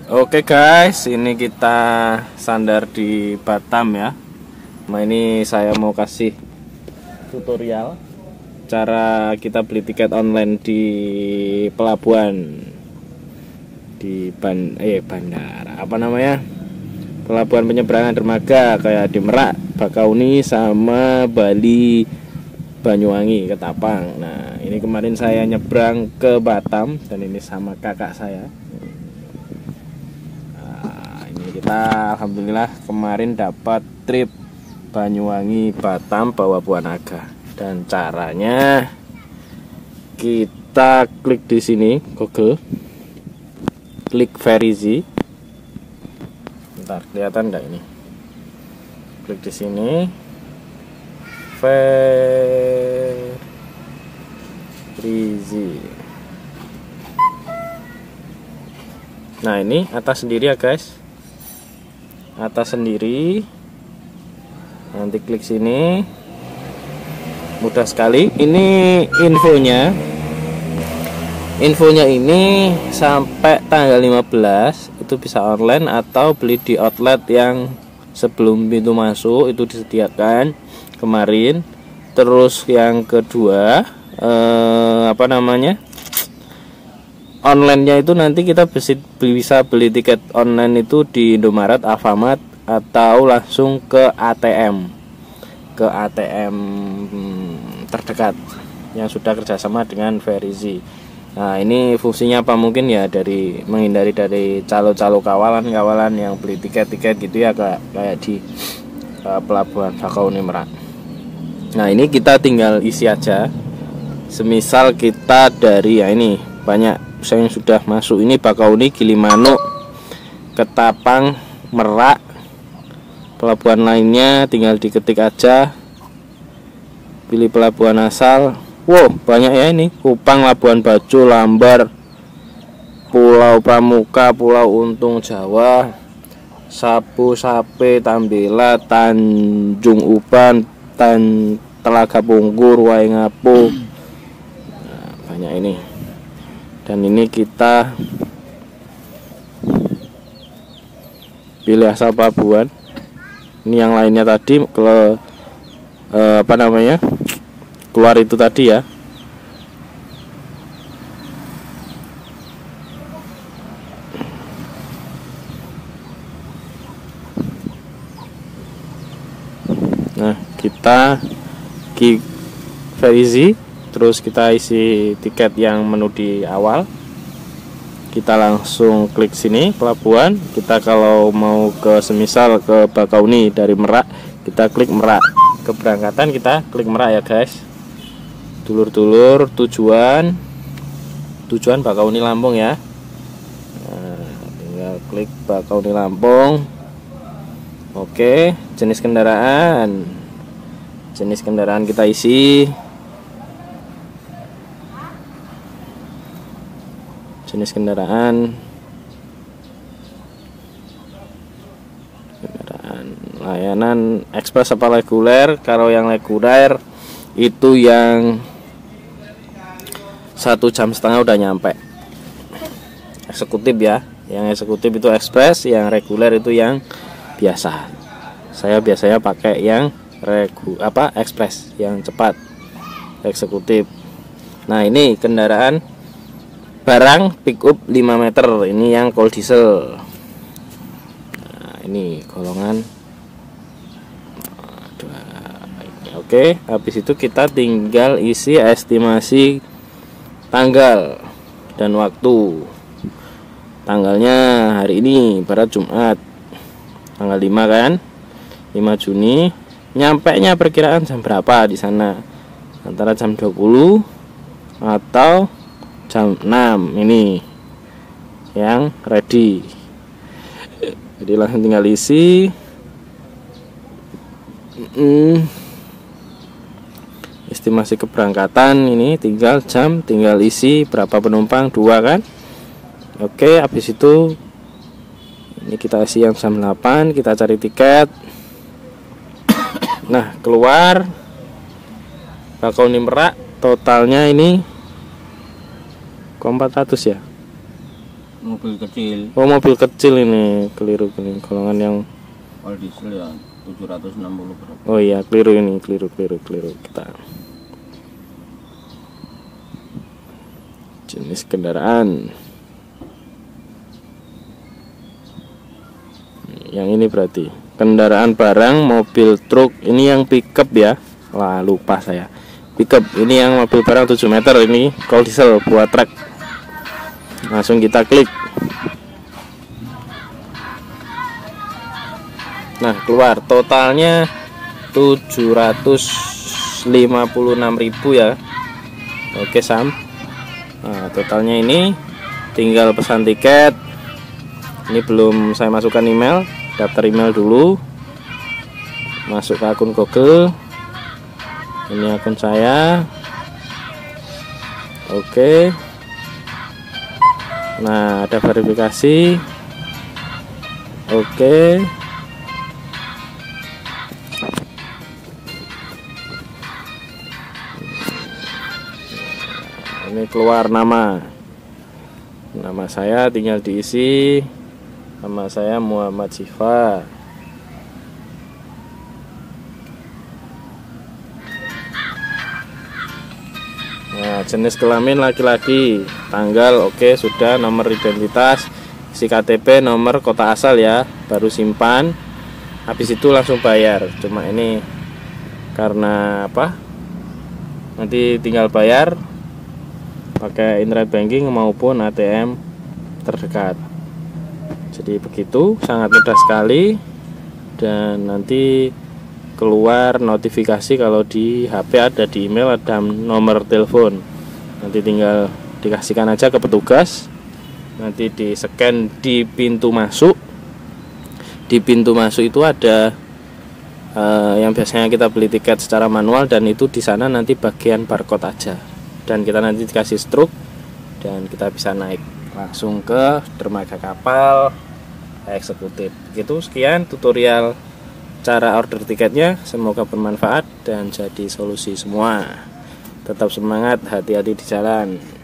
Oke guys, ini kita sandar di Batam ya. Nah ini saya mau kasih tutorial cara kita beli tiket online di pelabuhan di bandara apa namanya, pelabuhan penyeberangan dermaga kayak di Merak, Bakauni sama Bali, Banyuwangi, Ketapang. Nah ini kemarin saya nyebrang ke Batam dan ini sama kakak saya. Kita alhamdulillah kemarin dapat trip Banyuwangi Batam bawa buah naga. Dan caranya kita klik di sini Google, klik Verizi. Bentar, kelihatan enggak ini? Klik di sini Verizi. Nah ini atas sendiri ya guys, atas sendiri, nanti klik sini, mudah sekali. Ini infonya ini sampai tanggal 15 itu bisa online atau beli di outlet yang sebelum pintu masuk itu disediakan kemarin. Terus yang kedua online-nya itu nanti kita bisa beli tiket online itu di Indomaret, Alfamart, atau langsung ke ATM terdekat yang sudah kerjasama dengan Verizi. Nah ini fungsinya apa, mungkin ya dari menghindari dari calo-calo kawalan yang beli tiket gitu ya, kayak di pelabuhan Bakauni Merak. Nah ini kita tinggal isi aja. Semisal kita dari ini banyak saya yang sudah masuk ini Bakauni, Gilimanuk, Ketapang, Merak, pelabuhan lainnya tinggal diketik aja, pilih pelabuhan asal. Wow banyak ya ini, Kupang, Labuan Bajo, Lambar, Pulau Pramuka, Pulau Untung Jawa, Sapu, Sape, Tambela, Tanjung Uban, Telaga Punggur, Waingapu. Nah, banyak ini. Dan ini kita pilih asal pelabuhan. Ini yang lainnya tadi kalau keluar itu tadi ya. Nah kita klik Verizi, terus kita isi tiket yang menu di awal. Kita langsung klik sini pelabuhan. Kita kalau mau ke semisal ke Bakauni dari Merak, kita klik Merak. Keberangkatan kita klik Merak ya guys. Dulur-dulur tujuan Bakauni Lampung ya. Nah, tinggal klik Bakauni Lampung. Oke, jenis kendaraan kita isi. Jenis kendaraan layanan ekspres apa reguler. Kalau yang reguler itu yang 1,5 jam udah nyampe. Eksekutif ya, yang eksekutif itu ekspres, yang reguler itu yang biasa. Saya biasanya pakai yang ekspres, yang cepat, eksekutif. Nah ini kendaraan barang pick up 5 meter, ini yang cold diesel. Nah, ini golongan. Oke, habis itu kita tinggal isi estimasi tanggal dan waktu. Tanggalnya hari ini pada Jumat tanggal 5 kan, 5 Juni. Nyampenya perkiraan jam berapa di sana, antara jam 20 atau jam 6. Ini yang ready, jadi langsung tinggal isi. Estimasi keberangkatan ini tinggal jam, tinggal isi berapa penumpang, 2 kan. Oke, habis itu ini kita isi yang jam 8, kita cari tiket. Nah keluar Bakauni Merak totalnya ini kok 400 ya. mobil kecil. Oh, mobil kecil ini, keliru ini golongan yang Kalau diesel ya 760 berapa. oh iya, keliru ini, keliru kita. Jenis kendaraan. Yang ini berarti kendaraan barang, mobil truk. Ini yang pickup ya. Wah, lupa saya. Pickup ini yang mobil barang 7 meter ini, kalau diesel buat truk. Langsung kita klik. Nah, keluar totalnya 756.000 ya. Oke, Sam. Nah, totalnya ini tinggal pesan tiket. Ini belum saya masukkan email, daftar email dulu. Masuk ke akun Google. Ini akun saya. Oke. Nah, ada verifikasi. Oke. Ini keluar nama saya, tinggal diisi. Nama saya Muhammad Sifa. Nah, jenis kelamin laki-laki, tanggal oke, sudah, nomor identitas, isi KTP, nomor kota asal ya, baru simpan. Habis itu langsung bayar. Cuma ini karena apa? Nanti tinggal bayar pakai internet banking maupun ATM terdekat. Jadi begitu, sangat mudah sekali. Dan nanti keluar notifikasi kalau di HP ada, di email ada nomor telepon. Nanti tinggal dikasihkan aja ke petugas. Nanti di scan di pintu masuk. Di pintu masuk itu ada yang biasanya kita beli tiket secara manual, dan itu di sana nanti bagian barcode aja. Dan kita nanti dikasih struk dan kita bisa naik langsung ke dermaga kapal eksekutif. Begitu, sekian tutorial cara order tiketnya. Semoga bermanfaat dan jadi solusi semua. Tetap semangat, hati-hati di jalan.